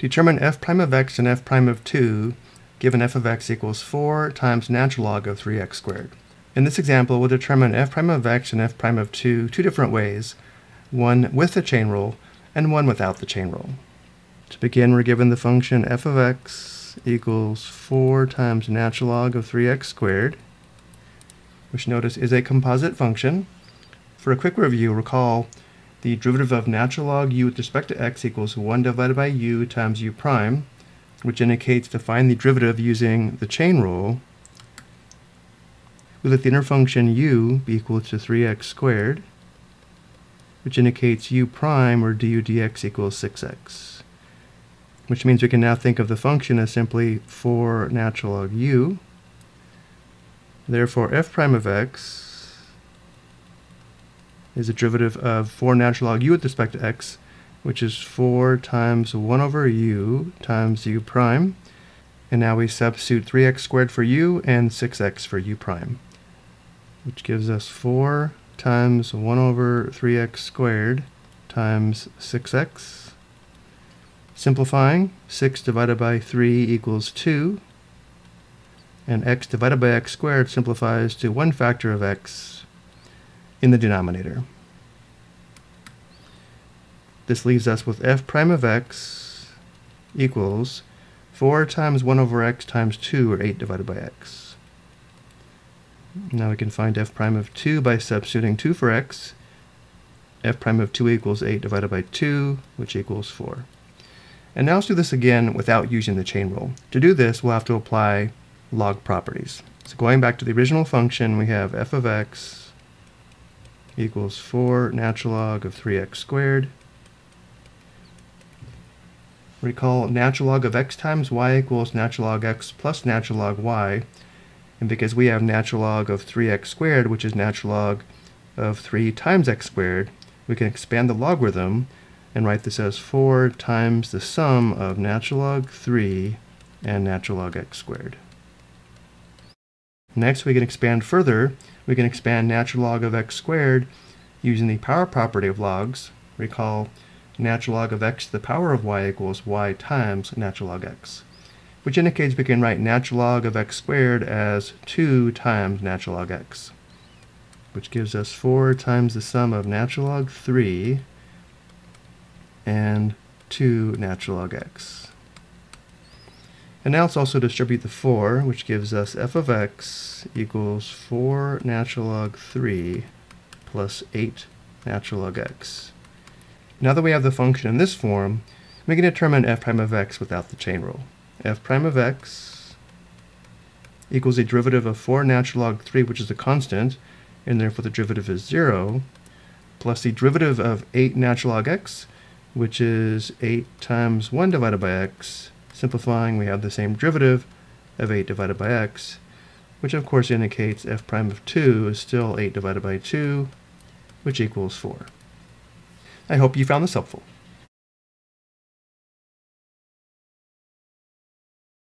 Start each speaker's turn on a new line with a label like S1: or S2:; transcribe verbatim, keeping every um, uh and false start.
S1: Determine f prime of x and f prime of two, given f of x equals four times natural log of three x squared. In this example, we'll determine f prime of x and f prime of two two different ways, one with the chain rule and one without the chain rule. To begin, we're given the function f of x equals four times natural log of three x squared, which notice is a composite function. For a quick review, recall the derivative of natural log u with respect to x equals one divided by u times u prime, which indicates to find the derivative using the chain rule. We let the inner function u be equal to three x squared, which indicates u prime, or du dx, equals six x, which means we can now think of the function as simply four natural log u. Therefore, f prime of x is a derivative of four natural log u with respect to x, which is four times one over u times u prime. And now we substitute three x squared for u and six x for u prime, which gives us four times one over three x squared times six x. Simplifying, six divided by three equals two, and x divided by x squared simplifies to one factor of x in the denominator. This leaves us with f prime of x equals four times one over x times two, or eight divided by x. Now we can find f prime of two by substituting two for x. F prime of two equals eight divided by two, which equals four. And now let's do this again without using the chain rule. To do this, we'll have to apply log properties. So going back to the original function, we have f of x equals four natural log of three x squared. Recall natural log of x times y equals natural log x plus natural log y. And because we have natural log of three x squared, which is natural log of three times x squared, we can expand the logarithm and write this as four times the sum of natural log three and natural log x squared. Next, we can expand further. We can expand natural log of x squared using the power property of logs. Recall natural log of x to the power of y equals y times natural log x, which indicates we can write natural log of x squared as two times natural log x, which gives us four times the sum of natural log three and two natural log x. And now let's also distribute the four, which gives us f of x equals four natural log three plus eight natural log x. Now that we have the function in this form, we can determine f prime of x without the chain rule. F prime of x equals a derivative of four natural log three, which is a constant, and therefore the derivative is zero, plus the derivative of eight natural log x, which is eight times one divided by x. Simplifying, we have the same derivative of eight divided by x, which of course indicates f prime of two is still eight divided by two, which equals four. I hope you found this helpful.